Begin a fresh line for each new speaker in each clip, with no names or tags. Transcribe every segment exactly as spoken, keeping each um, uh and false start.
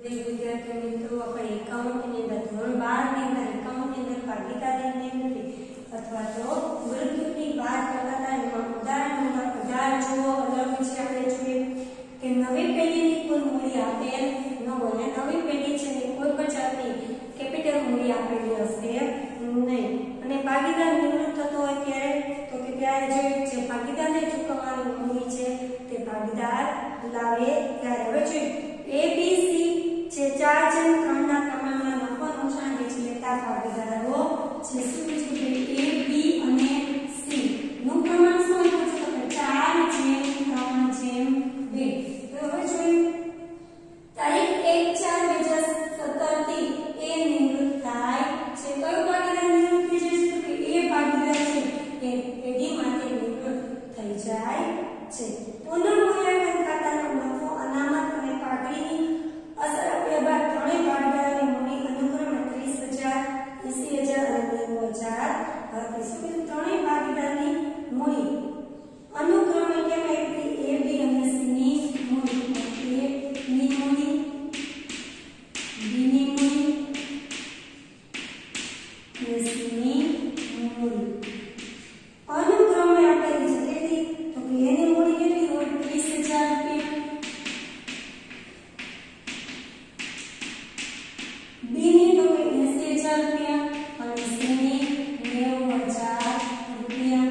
विद्यार्थी मित्रों अपने एकाउंट ની અંદર ધોરણ બાર ની અંદર એકાઉન્ટ ની અંદર ભાગીદારી ની અથવા તો મૃત્યુની વાત કરતા હતા એમાં ઉદાહરણોના ઉદાહરણ જુઓ અલગ છે આપણે જોઈએ કે નવી પેઢીની કુલ મૂડી આપેલ ન હોય નવી પેઢી છે ને કોઈ પણ જાતની કેપિટલ મૂડી આપેલી હશે નહીં અને ભાગીદાર નિવૃત્ત થતો હોય ત્યારે તો કે ત્યારે જોઈએ જે ભાગીદારને ચૂકવવાની મૂડી છે તે ભાગીદાર લાવે ત્યારે હવે જોઈએ A B C જે ચાર જણ ત્રણના પ્રમાણમાં નફો નુકસાન વેચી લેતા ભાગીદારો છે શું છે કે A B અને C નું પ્રમાણ શું છે તો કે ચાર જેમ ત્રણ જેમ બે તો હવે જોઈએ તારીખ એક ચાર બે હજાર સત્તર થી A નિવૃત્ત થાય છે કયો ભાગીદાર નિવૃત્ત થઈ જશે તો કે A ભાગીદાર છે એ પેઢી માટે નિવૃત્ત થઈ જાય છે પુનર્મૂલ્યાંકન ખાતાનો નફો અનામત અને પાઘડીની અસર આપ્યા બાદ ત્રણેય ભાગીદારોની મૂડી અનુક્રમે ત્રીસ હજાર એંસી હજાર અને નેવું હજાર હતી ત્રણેય ભાગીદારની મૂડી અનુક્રમે કેમ આવી A B અને C ની મૂડી A ની મૂડી B ની મૂડી અને C ની મૂડી અનુક્રમે આપેલી છે કેટલી તો કે A ની મૂડી કેટલી હોય ત્રીસ હજાર રૂપિયા B ની તો કે એંસી હજાર રૂપિયા અને C ની નેવું હજાર રૂપિયા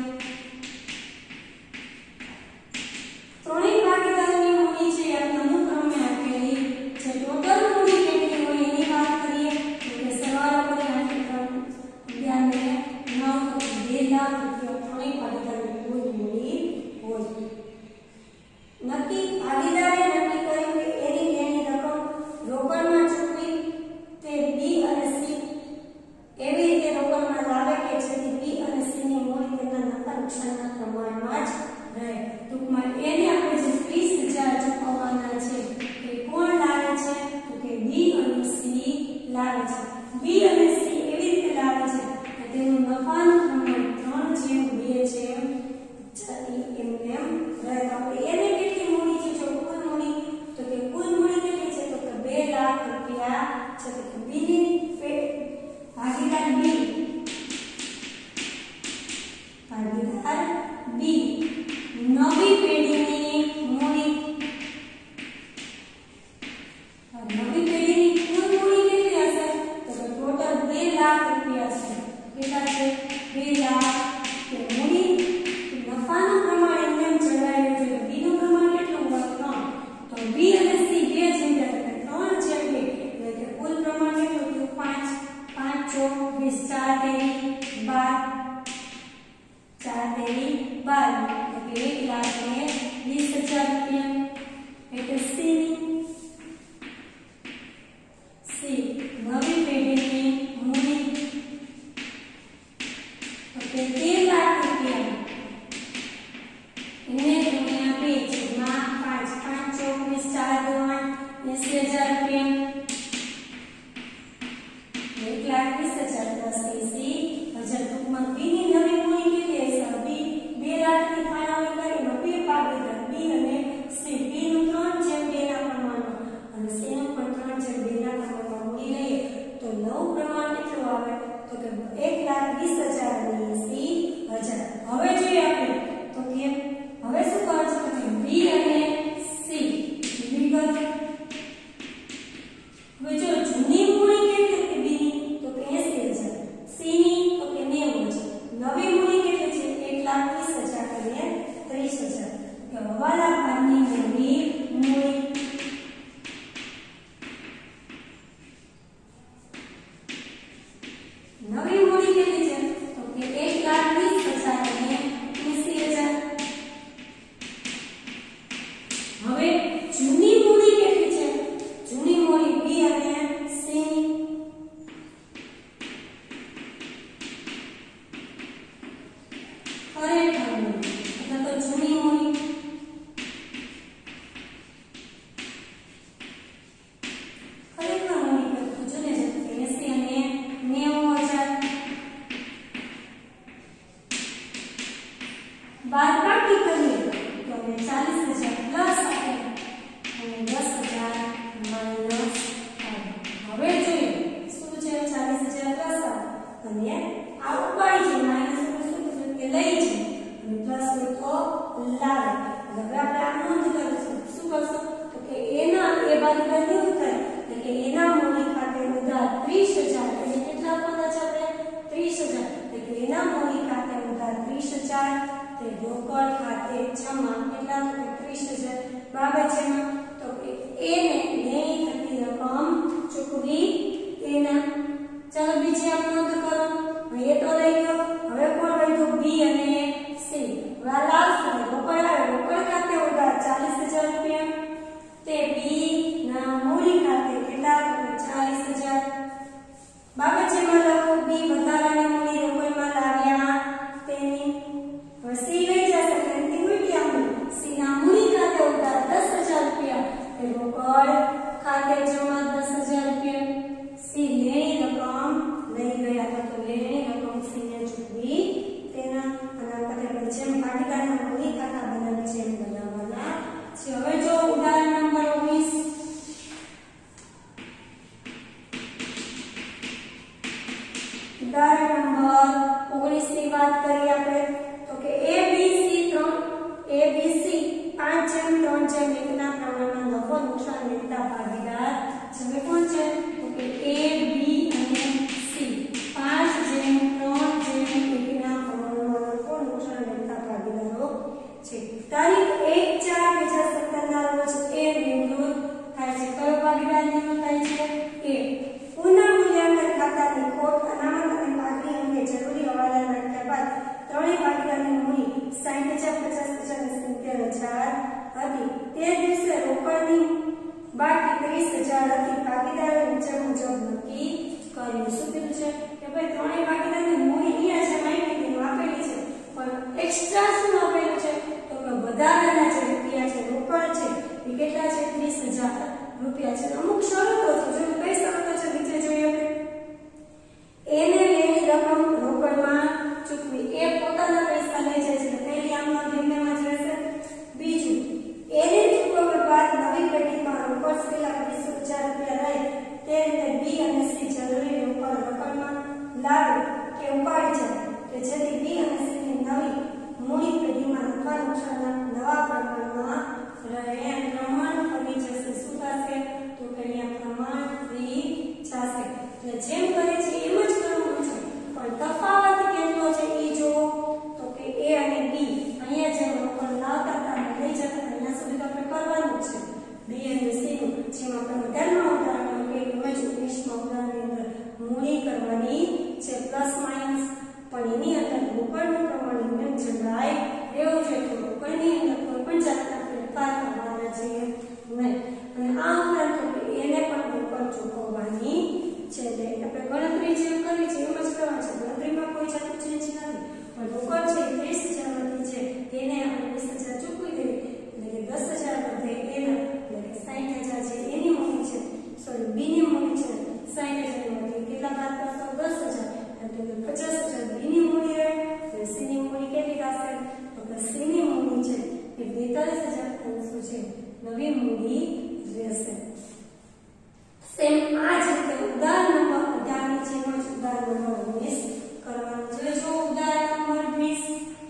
ત્રણેય ભાગીદારોની મૂડી છે એ અનુક્રમે આપેલી છે ટોટલ મૂડી કેટલી હોય એની વાત કરીએ તો કે સરવાળો કરી આઠ ત્રણ અગિયાર ને નવ તો બે લાખ રૂપિયા ત્રણેય ભાગીદારોની કુલ મૂડી હોય નક્કી ભાગીદારે નક્કી કર્યું કે એની લેણી રકમ રોકડમાં ચૂકવી તે B અને C એવી રીતે રોકડમાં લાવે કે જેથી B અને C ની મૂડી તેમના નફા નુકસાનના પ્રમાણમાં જ રહે ટૂંકમાં એને આપણે જે ત્રીસ હજાર ચૂકવવાના છે એ કોણ લાવે છે તો કે B અને C લાવે છે B અને C એવી રીતે લાવે છે કે તેનું નફાનું પ્રમાણ ત્રણ જેમ બે જેમ એમ એમ રહે તો આપણે એને કેટલી મૂડી છે જો કુલ મૂડી તો કે કુલ મૂડી કેટલી છે તો કે બે લાખ રૂપિયા છે તો કે B ની ભાગીદાર B ભાગીદાર B નવી પેઢીની મૂડી નવી પેઢીની કુલ મૂડી કેટલી હશે તો કે ટોટલ બે લાખ રૂપિયા છે કેટલા છે બે લાખ કે મૂડી નફાનું પ્રમાણ એમ જણાવ્યું છે B નું પ્રમાણ કેટલું હોય ત્રણ તો B અને C બે જેમ ત્રણ જેમ બે એટલે કે કુલ પ્રમાણ કેટલું થયું પાંચ પાંચ ચોક વીસ ચાર તેરી બાર ચાર તેરી બાર એટલે એક લાખ ને વીસ હજાર રૂપિયા એટલે C C નવી પેઢીની મૂડી એટલે બે લાખ રૂપિયા એને ગુણ્યા બે જેમાં પાંચ પાંચ ચોક વીસ ચાર દો આઠ એંસી હજાર રૂપિયા એક લાખ વીસ હજાર દસ એસી હજાર ટૂંકમાં B ની નવી મૂડી કેટલી હશે B બે લાખની ફાળવણી કરીને બે ભાગીદાર B અને C B નું ત્રણ જેમ બે ના પ્રમાણમાં અને C નું પણ ત્રણ જેમ બે ના પ્રમાણમાં મૂડી લઈએ તો નવું પ્રમાણ કેટલું આવે તો કે એક લાખ વીસ હજાર અને એસી હજાર હવે જોઈએ આપણે તો કે હવે શું કહે છે કે B અને C વિગત હવે જો જૂની મૂડી કેટલી છે B ની તો કે એંસી હજાર C ની તો કે નેવું હજાર નવી મૂડી કેટલી છે એક લાખ વીસ હજાર અને ત્રીસ હજાર કે હવાલા ભાગની મૂડી મૂડી નવી મૂડી કેટલી છે તો કે એક લાખ વીસ હજાર અને એંસી હજાર હવે જૂની મૂડી કેટલી છે જૂની મૂડી B અને C ની ખરેખર મૂડી એટલે તો જૂની મૂડી ખરેખર મૂડી કરતું જૂને છે એંસી અને નેવું હજાર બાદ બાકી કરીએ તો ચાલીસ હજાર પ્લસ આપે અને દસ હજાર માઇનસ અને આ ઉપાડી છે માઈનસ એટલે શું થશે કે લઈ છે અને પ્લસ હોય તો લાવે. હવે આપણે આ નોંધ કરીશું. શું કરશું તો કે એના એ ભાગીદાર કેવું થાય એટલે કે એના મૂડી ખાતે ઉધાર ત્રીસ હજાર એટલે કેટલા આપવાના છે આપણે ત્રીસ હજાર એટલે કે એના મૂડી ખાતે ઉધાર ત્રીસ હજાર તે રોકડ ખાતે જમા કેટલા ત્રીસ હજાર બરાબર છે. તો એને નહીં થતી રકમ ચૂકવી એના. ચાલો બીજી આપ નોંધ કરો. એ તો લઈ ગયો. હવે કોણ વધ્યું બી અને સી. હવે આ લાવશે રોકડ આવે રોકડ ખાતે ઉધાર ચાલીસ હજાર રૂપિયા તે બી ના મૂડી ખાતે કેટલા ચાલીસ હજાર બરાબર છે. માં લખો બી વધારાની મૂડી રોકડમાં લાવ્યા તેની. હવે સી લઈ જશે તેની ઉલટી આમની સી ના મૂડી ખાતે ઉધાર દસ હજાર રૂપિયા તે રોકડ ખાતે જમા દસ હજાર રૂપિયા. સી લેણી રકમ લઈ ગયા તો લેણી રકમ સી ને ચૂકવી તેના. અને આપણે જેમ ભાગીદારના મૂડી ખાતા બનાવે છે એમ બનાવવાના છે. હવે જો ઉદાહરણ નંબર ઓગણીસ ઉદાહરણ નંબર ઓગણીસ ની વાત કરીએ આપણે તો કે એ બી સી ત્રણ એ બી સી પાંચ જેમ ત્રણ જેમ એક ના પ્રમાણમાં નફો નુકસાન વેચતા ભાગીદાર છે. કોણ છે તો કે એ બી અને સી પાંચ જેમ ત્રણ જેમ એક ના પ્રમાણમાં નફો નુકસાન વેચતા ભાગીદારો છે. તારીખ એક ચાર બે હજાર સત્તર ના રોજ એ નિવૃત્ત થાય છે. કયો ભાગીદાર નિવૃત્ત થાય છે એ. પુનઃ મૂલ્યાંકન ખાતાની ખોટ અનામત અને પાકની અંગે જરૂરી હવાલા નાખ્યા બાદ ત્રણેય ભાગીદારની મૂડી સાઠ હજાર પચાસ હજાર અને સિત્તેર હજાર હતી. તે દિવસે રોકડની બાકી ત્રીસ હજાર હતી. ભાગીદારોએ નીચે મુજબ નક્કી કર્યું. શું કીધું છે કે ભાઈ ત્રણેય ભાગીદારની મૂડી અહીંયા છે માહિતી આપેલી છે પણ એક્સ્ટ્રા શું આપેલું છે તો કે વધારાના જે રૂપિયા છે રોકડ છે એ કેટલા છે ત્રીસ હજાર રૂપિયા છે. અમુક શરતો છે જો કઈ શરતો છે નીચે જોઈએ આપણે. એને લેણી રકમ રોકડમાં ચૂકવી. એ પોતાના પૈસા લઈ જાય છે પહેલી આમનો ધીમેમાં જ રહેશે. બીજું એને ચૂકવ્યા બાદ નવી પેઢીમાં રોકડ સિલા વીસ હજાર રૂપિયા રહે તે રીતે બી અને સી જરૂરી રોકડ રકમમાં લાવે કે ઉપાડી જાય કે જેથી બી અને સી ની નવી મૂડી પેઢીમાં નફા નુકસાનના નવા પ્રમાણમાં રહે. પ્રમાણ ફરી જશે. શું થશે તો કે અહીંયા પ્રમાણ ફરી જશે. એટલે જેમ કરે છે એમ જ કરવાનું છે પણ તફાવત કેટલો છે એ જો તો કે એ અને બી અહીંયા જેમ રોકડ લાવતા હતા લઈ જતા અહીંયા સુધી તો આપણે કરવાનું છે. બી અને સી નું જેમ આપણે વધારેમાં ઉદાહરણ કે એમ જ ઓગણીસમાં ઉદાહરણની અંદર મૂડી કરવાની છે પ્લસ માઇનસ પણ એની અંદર રોકડનું પ્રમાણ એમ જણાય એવું છે તો રોકડની અંદર કોઈ પણ જાતના ફેરફાર કરવાના છે નહીં. અને આ ઉપરાંત એને પણ રોકડ ચૂકવવાની છે. આપણે ગણતરી જેમ કરી છે એમ જ કરવાની છે. ગણતરીમાં કોઈ જાતનું ચેન્જ નથી પણ રોકડ છે ત્રીસ હજાર માંથી છે એને આપણે વીસ હજાર ચૂકવી દેવી એટલે કે દસ હજાર વધે એના એટલે કે સાઠ હજાર છે એની મૂડી છે સોરી બી ની મૂડી છે સાઠ હજાર માંથી કેટલા બાદ કરશો દસ હજાર એટલે કે પચાસ હજાર બી ની મૂડી રહે એટલે સી ની મૂડી કેટલી થશે તો કે સી ની મૂડી છે એ બેતાલીસ હજાર પાંચસો છે નવી મૂડી રહેશે. સેમ આ જ રીતે ઉદાહરણ નંબર અઢાર ની જેમ જ ઉદાહરણ નંબર ઓગણીસ કરવાનું છે. જો ઉદાહરણ નંબર વીસ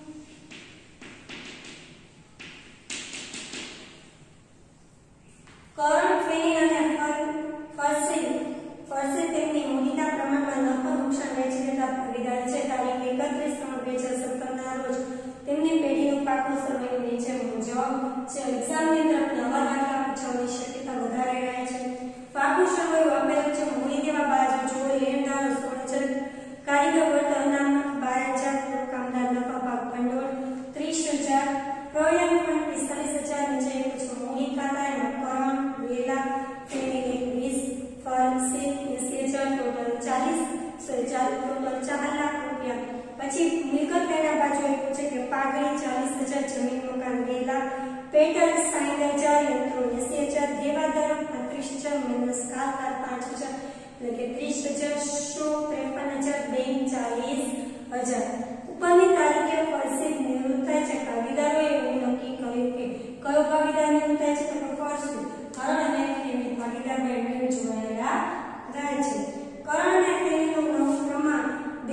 કરણ ફેની અને ફરસી ફરસી તેમની મૂડીના પ્રમાણમાં નફો નુકસાન વેચી દેતા ભાગીદાર છે. તારીખ એકત્રીસ ત્રણ બે હજાર સત્તર ના રોજ તેમની પેઢીનું પાકું સમય નીચે મુજબ છે. એક્ઝામની અંદર નવા દાખલા પૂછવાની શક્યતા વધારે રહે છે. પાકું સમય આપેલું છે. મૂડી દેવા બાજુ જો લેણદારો સોળ હજાર કારીગર વર્તન અનામત બાર હજાર કામદાર નફા ભાગ ભંડોળ ત્રીસ હજાર પ્રોવિડન્ટ ફંડ પિસ્તાલીસ હજાર નીચે પછી મૂડી ખાતા એમાં કરણ બે લાખ ફેની એકવીસ ફરસી એસી હજાર ટોટલ ચાલીસ ચાર ટોટલ ચાર લાખ રૂપિયા. પછી મિલકત તેના બાજુ આપ્યું છે કે પાઘડી ચાલીસ હજાર જમીન મકાન બે લાખ પેટર્ન સાઠ હજાર યંત્રો એસી હજાર દેવાદારો પાંત્રીસ હજાર માઇનસ કારકાર પાંચ હજાર એટલે કે ત્રીસ હજાર સો ત્રેપન હજાર બેંક ચાલીસ હજાર. ઉપરની તારીખે ફરસી નિવૃત્ત થાય છે. ભાગીદારોએ એવું નક્કી કર્યું કે કયો ભાગીદાર નિવૃત્ત થાય છે તો ફરસી કરણ અને ફેની ભાગીદાર બંને જોડાયેલા રહે છે. કરણ અને ફેનીનું નવું પ્રમાણ બે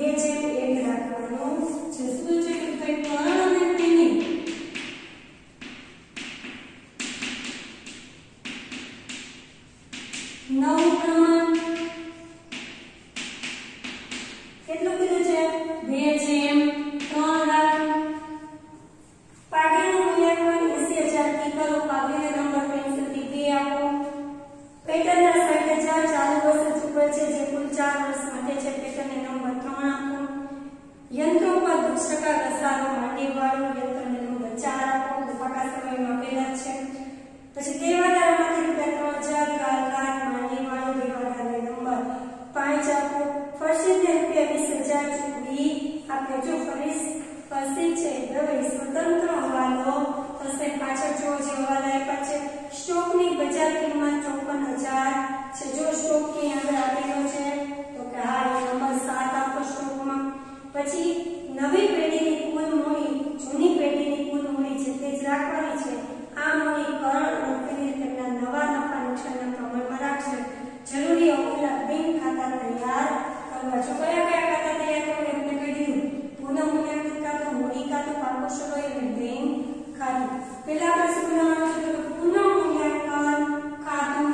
પચીસ ટકા ઘસારો માંડીવાળું યંત્રને બચાર આપો ટૂંકા સમયમાં આપેલા છે. પછી દેવાદારમાંથી રૂપિયા ત્રણ હજાર કારકાર માંડીવાળો દેવાદારને નંબર પાંચ આપો. ફરસીને રૂપિયા વીસ હજાર ચૂકવી આપે. જો ફરીસ ફરસી છે હવે સ્વતંત્ર હવાલો થશે. પાછળ જો જે હવાલા આપ્યા છે સ્ટોકની બજાર કિંમત ચોપન હજાર છે. જો સ્ટોક ની આગળ આપેલો છે તો કે આ નંબર સાત આપો સ્ટોકમાં. પછી નવી પેઢીની કુલ મૂડી જૂની પેઢીની કુલ મૂડી છે તે જ રાખવાની છે. આ મૂડી કરણ અને પેઢી તેમના નવા નફા નુકસાનના પ્રમાણમાં રાખશે. જરૂરી અમૂલ્ય બેંક ખાતા તૈયાર કરવા. જો કયા કયા ખાતા તૈયાર કરવા એમને કહી દીધું. પુનઃ મૂલ્યાંકન ખાતું, મૂડી ખાતું, પાકો સરોય અને બેંક ખાતું. પહેલા આપણે શું બનાવવાનું છે તો પુનઃ મૂલ્યાંકન ખાતું.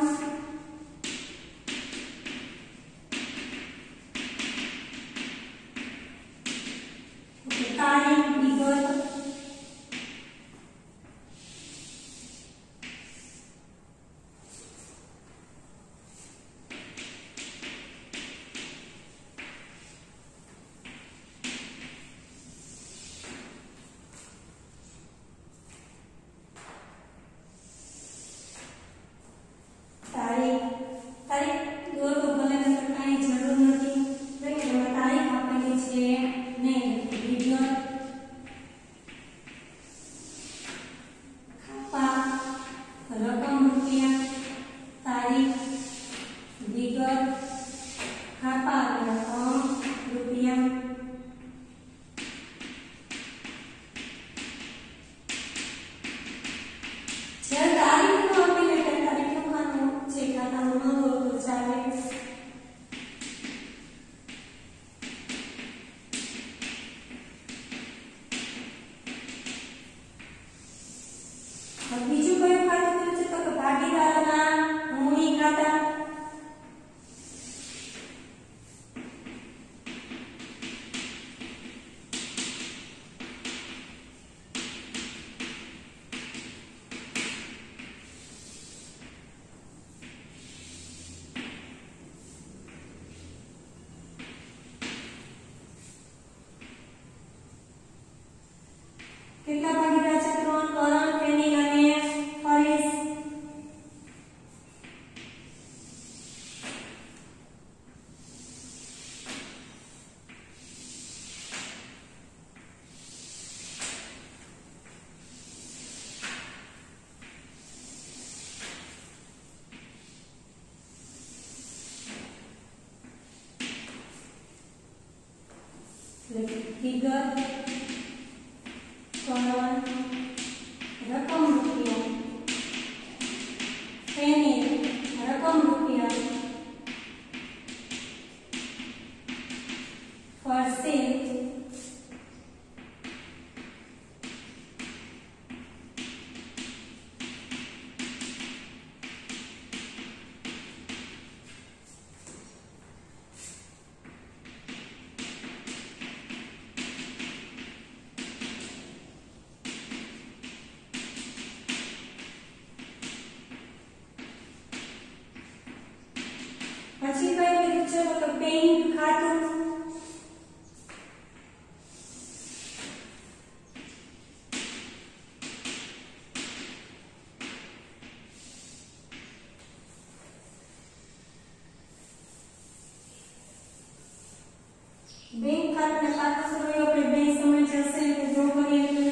તારીખ વિગત બીજું કયું ખાતું છે તો ભાગીદારોના મૂડી ખાતા. કેટલા ભાગીદાર છે? ત્રણ. કરણ, પેની અને ફરીસ. વિગત રકમ રૂપિયા પેની રકમ રૂપિયા ફરસી પછી કયું કીધું છે તો બેંક ખાતું. બેંક ખાતું ને પાકો સરોય આપણે બે સમય જશે એટલે જો કરીએ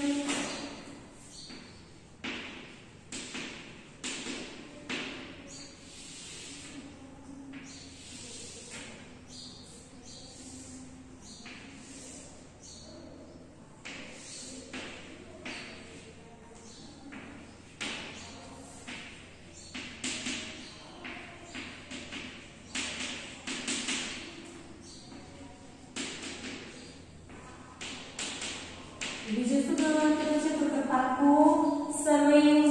બીજું શું કરવાનું છે તો કે પાકું સરવૈયું.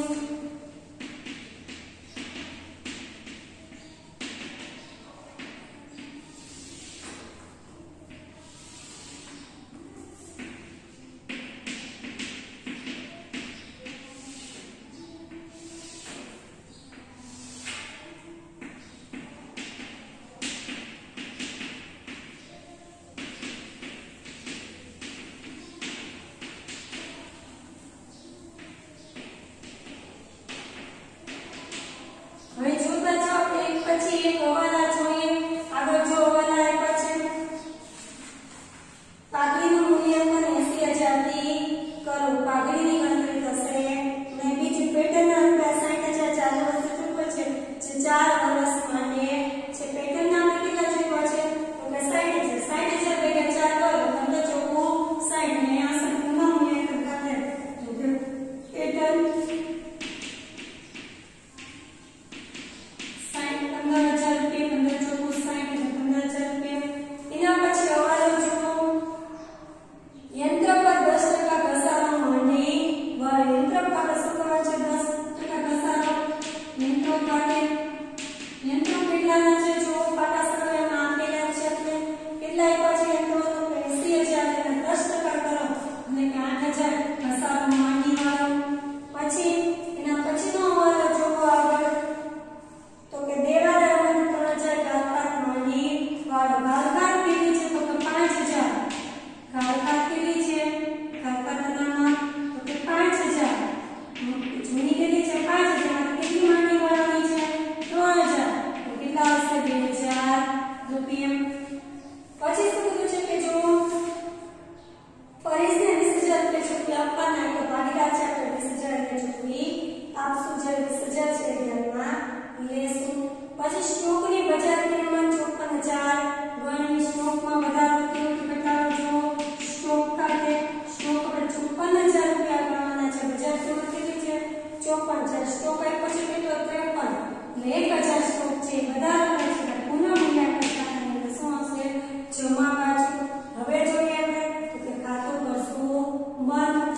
પછી સ્ટોકની બજાર કિંમત ચોપન હજાર. ગણની સ્ટોકમાં વધારો થયો કે ઘટાડો થયો? સ્ટોક ખાતે સ્ટોક આપણે ચોપન હજાર રૂપિયા ગણવાના છે. બજાર કિંમત કેટલી છે? ચોપન હજાર. સ્ટોક આપ્યો છે કેટલો? ત્રેપન. એટલે એક હજાર સ્ટોક છે વધારો થાય છે. પુનઃ મૂલ્યાંકન ખાતાની અંદર શું આવશે? જમા બાજુ. હવે જોઈએ આપણે તો કે ખાતું કરશું બંધ.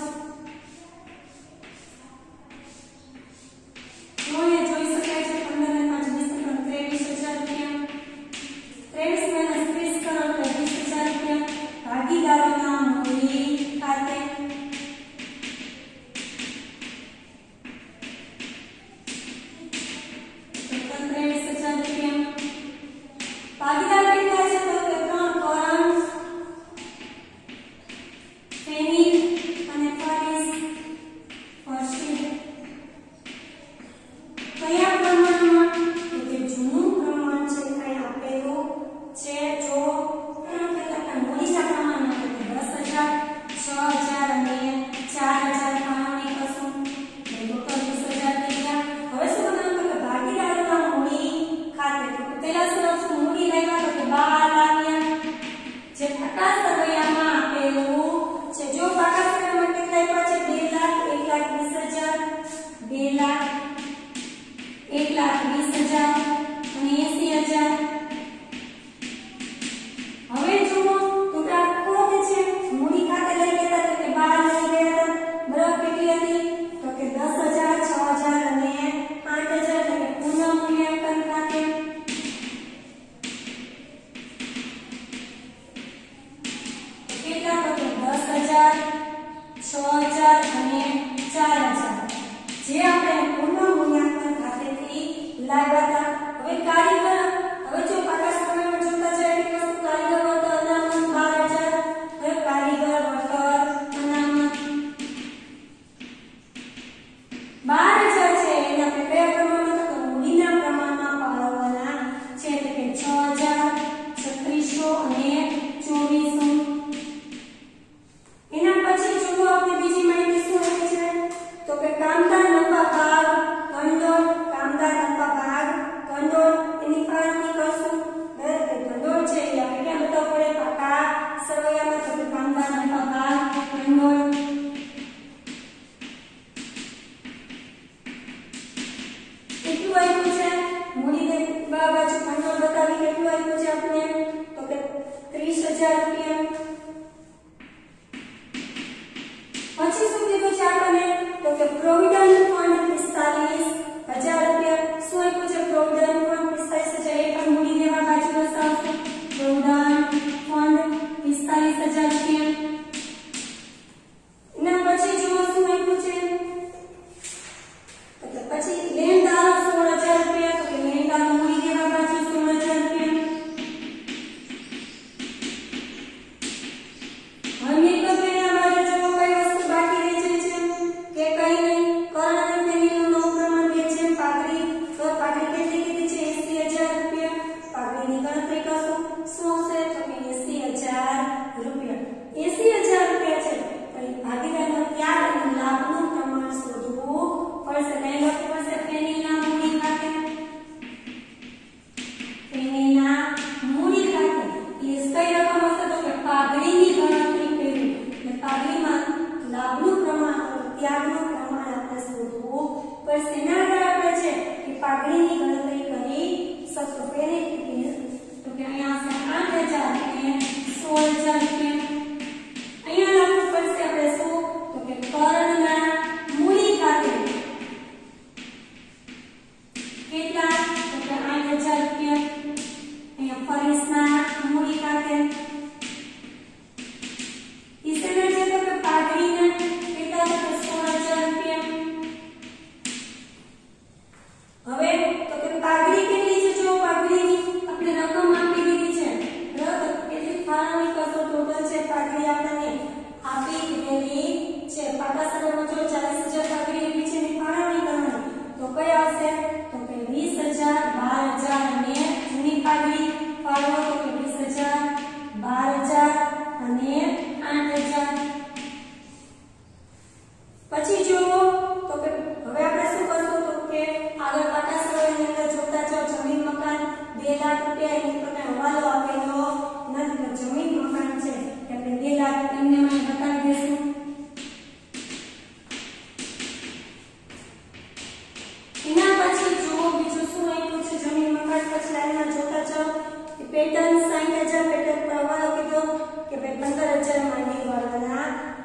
જોઈએ જોઈ શકાય છે પંદર ને પાંચ વીસ ત્રણ ત્રેવીસ હજાર રૂપિયા. ત્રેવીસ માઇનસ ત્રીસ કરો એટલે વીસ હજાર રૂપિયા. ભાગીદારોના મૂડી ખાતે ત્રેવીસ હજાર રૂપિયા. ભાગીદાર કેટલા છે? તો કે ત્રણ કરંટ, ફેનિલ અને ફરીસ. ફર્સ્ટ કયા પ્રમાણમાં? તો કે જૂનું પ્રમાણ છે કઈ આપેલું છે? જો કેટલા મૂડીના પ્રમાણમાં તો કે દસ હજાર, છ હજાર અને ચાર હજાર પ્રમાણની કરશું. ટોટલ વીસ હજાર થઈ ગયા. હવે શું બનાવવું? તો કે ભાગીદારોના મૂડી ખાતે. તો પહેલા શું લખશું? મૂડી લાવ્યા તો કે બાર લાવ્યા. જે પાકા સરવૈયામાં આપેલું છે. જો પાકા સરવૈયામાં કેટલા આપ્યા છે? બે લાખ, એક લાખ વીસ હજાર, બે લાખ, એક લાખ વીસ હજાર અને એસી હજાર. હવે જુઓ તો કે આ ખોટ છે. મૂડી ખાતે લઈ ગયા હતા તો કે બાર લઈ ગયા હતા. બરાબર કેટલી હતી? તો કે દસ હજાર, છ હજાર અને આઠ હજાર. એટલે કે પુનઃ મૂલ્યાંકન ખાતે કેટલા? તો કે દસ હજાર, છ હજાર અને ચાર હજાર. જે આપણે પુનઃ મૂલ્યાંકન ખાતેથી લાવ્યા હતા. હવે કારીગર, હવે જો પાકા સરવૈયામાં જોતા જાય એટલે વસ્તુ કારીગર વળતર અનામત બાર હજાર. હવે કારીગર વળતર અનામત બાર હજાર છે. એને આપણે કયા પ્રમાણમાં? તો મૂડીના પ્રમાણમાં ફાળવવાના છે. એટલે કે છ હજાર, છત્રીસો અને ચોવીસો. એના પછી જુઓ આપણે બીજી માહિતી શું આપી છે? તો કે કામદાર નફા ભાગ ભંડોળ. કામદાર નફા ભાગ ભંડોળ એની ફાળવણી કરશું. બરાબર કે ભંડોળ છે એ આપણે ક્યાં બતાવવું પડે? પાકા સરવૈયામાં. તો કે કામદાર નફા ભાગ ભંડોળ કેટલું આપ્યું છે? મૂડીને બાજુ ભંડોળ બતાવી કેટલું આપ્યું છે આપણે? તો કે ત્રીસ હજાર રૂપિયા. પછી શું કીધું છે આપણને? તો કે પ્રોવિડન્ટ ફંડ પિસ્તાલીસ હજાર રૂપિયા. શું આપ્યું છે? પ્રોવિડન્ટ ફંડ પિસ્તાલીસ હજાર. એ પણ મૂડી દેવા બાજુ દર્શાવશું. પ્રોવિડન્ટ ફંડ પિસ્તાલીસ હજાર રૂપિયા. એના પછી જુઓ શું આપ્યું છે? તો કે પછી લેણદારો સોળ હજાર રૂપિયા. તો કે લેણદારો મૂડી દેવા બાજુ સોળ હજાર રૂપિયા. હવે મિલકત લેણા બાજુ જુઓ કઈ વસ્તુ બાકી રહી જાય છે કે કઈ નહીં? કરંટ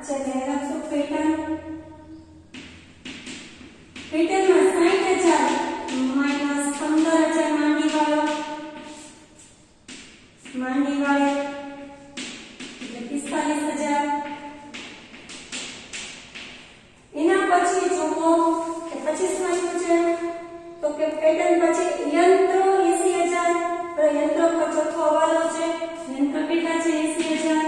चलिए लखसू पेटर्न पेटर्न में साठ हजार माइनस पंद्रह हजार मांडी वालों मांडी वाले पिस्तालीस हजार एना पछी जोवो के पच्चीस માં શું છે તો કે પેટર્ન પછી યંત્રો એંસી હજાર તો યંત્રો પર ચોથો હવાલો છે યંત્ર કેટલા છે એંસી હજાર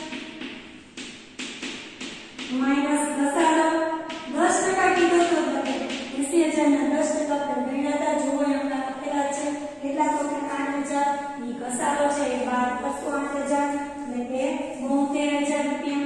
માઈનસ ઘસારો દસ ટકા કીધો તો એંસી હજાર ના દસ ટકા પર ગણ્યાતા જોવો આપણે લખેલા છે કેટલા તો કે આઠ હજાર ઈ ઘસારો છે એ બાદ બસો આઠ હજાર એટલે કે બોતેર હજાર રૂપિયા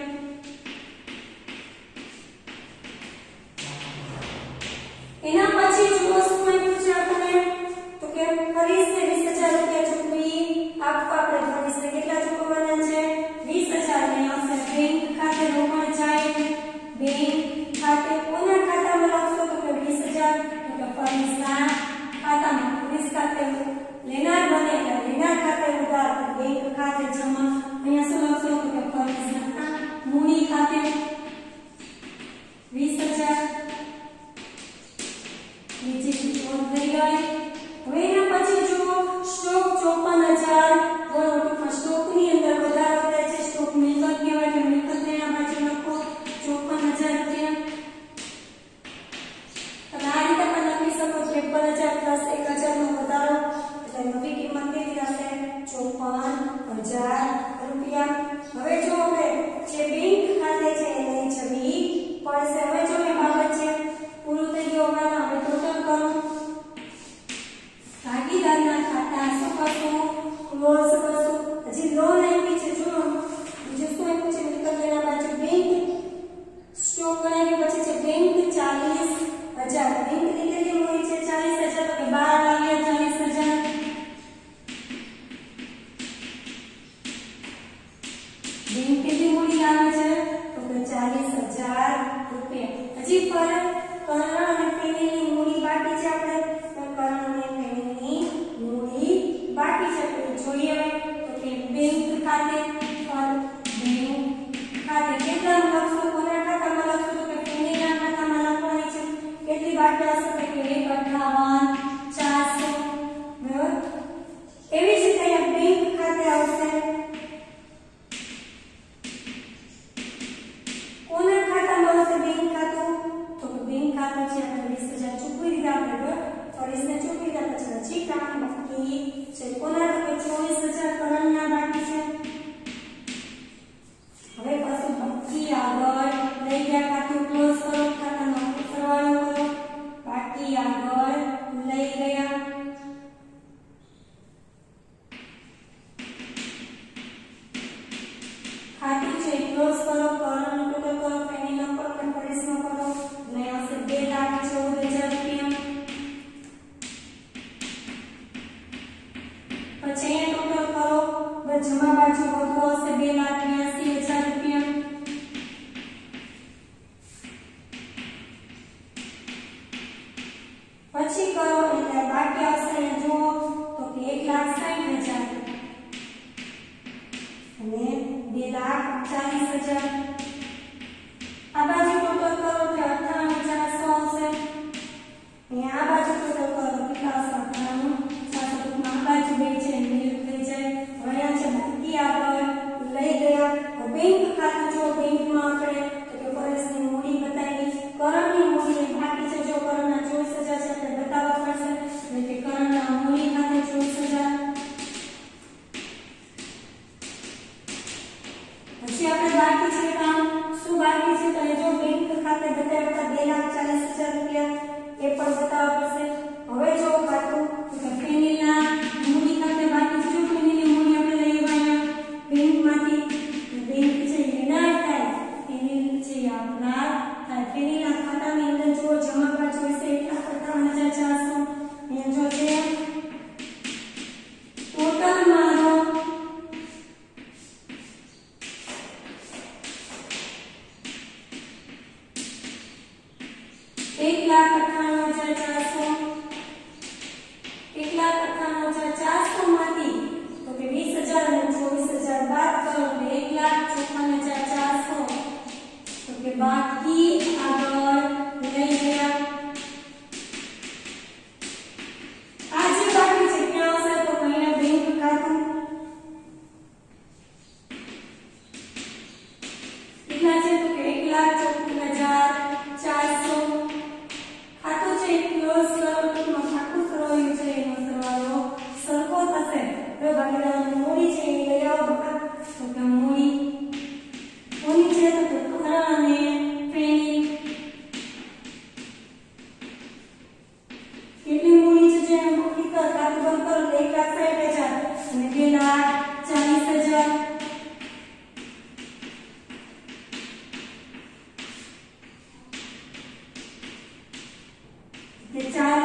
એના પછી જુઓ શું આપ્યું છે આપણને તો કે ફરીથી વીસ હજાર રૂપિયા ચૂકવી આપવા આપણે ફરીથી કેટલા ચૂકવવાના છે વીસ હજાર ને આવશે બેંક ખાતે રોકડ જાય બેંક ખાતે કોના ખાતામાં લખશો તો કે વીસ હજાર તો કે ફરીસના ખાતામાં ફરીસ ખાતે લેનાર બને એટલે લેનાર ખાતે ઉધાર બેંક ખાતે જમા અહીંયા શું લખશો તો કે ફરીસના મૂડી ખાતે વીસ હજાર नीचे की ओर થઈ ગઈ હવે એના પછી જુઓ સ્ટોક ચોપન હજાર ગણો તો સ્ટોક ની અંદર વધારો થાય છે સ્ટોક મિલકત કહેવાય કે મિલકત તેના બાજુ લખો ચોપન હજાર રૂપિયા તમે આ રીતે પણ લખી શકો ત્રેપન હજાર પ્લસ એક હજાર નો વધારો એટલે નવી કિંમત કેટલી હશે ચોપન હજાર રૂપિયા હવે જો આપણે જે બેંક ખાતે છે એ લઈ જવી પડશે હવે જો એ બાબત છે પૂરું થઈ ગયું હવે આપણે ટોટલ કરો ભાગીદારના ખાતા શું કરશું ક્લોઝ કરશું હજી લોન આપી છે જો બીજું શું આપ્યું છે મિલકત લેના બાજુ બેંક સ્ટોક ગણાવી પછી છે બેંક ચાલીસ હજાર બેંક ની કેટલી મૂડી છે ચાલીસ હજાર તો કે બાર આવ્યા ચાલીસ હજાર બેંક કેટલી મૂડી આવે છે તો કે ચાલીસ હજાર રૂપિયા હજી ફરક કરણ અને ફેણીની મૂડી બાકી છે આપણે તો કરણ અને ફેણીની મૂડી બાકી છે તો જોઈએ તો કે બેંક ખાતે પર બેંક ખાતે કેટલા લખશો કોના ખાતામાં લખશો તો કે ફેણીના ખાતામાં લખવાની છે કેટલી બાકી હશે તો કે એક અઠાવન ચારસો બરાબર એવી જ રીતે અહીંયા બેંક ખાતે આવશે કોના ખાતામાં આવશે બેંક ખાતું બેંક ખાતું છે આપણે વીસ હજાર ચૂકવી દીધા આપણે ફરીને ચૂકવી દીધા પછી હજી કામ બાકી છે કોના તો કે ચોવીસ હજાર કરણના બાકી છે હવે પાછું બાકી આગળ લઈ ગયા ખાતું ક્લોઝ કરો ખાતાનો સરવાળો કરો બાકી આગળ લઈ ગયા ખાતું છે ક્લોઝ કરો કરણ ટોટલ કરો ફેની નંબર પણ ફરીનો કરો બે લાખ ચૌદ હજાર રૂપિયા પછી અહીંયા ટોટલ કરો બસ જમા બાજુ વધુ હશે બે લાખ બ્યાસી હજાર રૂપિયા પછી કરો એટલે બાકી આવશે અહીંયા જુઓ તો કે એક લાખ સાઠ હજાર અને બે લાખ ચાલીસ હજાર આ બાજુ ટોટલ કરો તો અઠાવન હજાર સો હશે અહીંયા આ બાજુ ટોટલ કરો કેટલા હશે અઠાવન ચારસો ટૂંકમાં આ બાજુ બે છે મિનિટ થઈ જાય હવે અહીંયા છે બાકી આગળ લઈ ગયા બેંક ખાતું જો બેંકમાં આપણે તો કે ફરજની મૂડી બતાવી કરણની મૂડી બાકી છે જો કરણના ચોવીસ હજાર છે આપણે બતાવવા પડશે એટલે કે કરણના મૂડી ખાતે ચોવીસ હજાર પછી આપણે બાકી છે કામ શું બાકી છે તો જો બેંક ખાતે બતાવ્યા બે લાખ ચાલીસ હજાર રૂપિયા એ પણ બતાવવા પડશે હવે જો ખાતું તો ફેનીના મૂડી ખાતે બાકી છે જો ફેનીની મૂડી આપણે લઈ આવ્યા બેંકમાંથી બેંક છે લેનાર થાય ફેની છે આપનાર થાય ફેનીના ખાતાની અંદર જો જમા બાજુ હશે એટલા અઠાવન હજાર ચારસો અહીંયા જો છે ટોટલ મારો एक लाख अठाणु हजार चार सौ एक लाख अठाणु हजार चार सौ माथी तो के बीस हजार और चौबीस हजार बात करो तो एक लाख चौपन हजार चार सौ કે બાકી આગળ લઈ ગયા આજે બાકી છે ક્યાં આવશે તો અહીંયા બેંક ખાતું કેટલા છે તો કે એક લાખ ચોપન હજાર ચારસો ખાતું છે ક્લોઝ કરો ખાતું સરવાળ્યું છે એનો સરવાળો સરખો થશે હવે બાકી તમારું મૂડી છે એ લઈ આવો બકા તો કે મૂડી મૂડી છે તો કરા અને પેની કેટલી મૂડી છે જે હકીકત ખાતું બંધ કરો એક લાખ સાઠ હજાર અને બે લાખ ચાલીસ હજાર ચાર